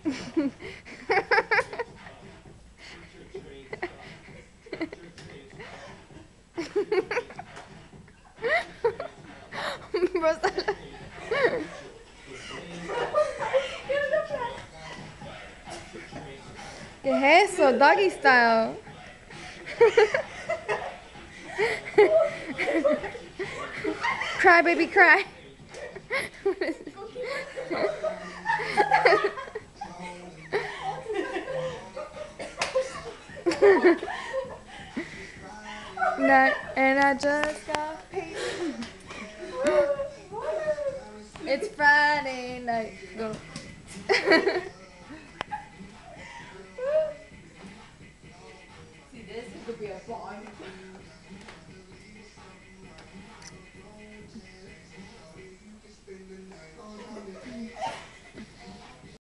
Rosala. ¿Qué es eso? Doggy style. Cry, baby, cry. And I just got paid. It's Friday night. Go.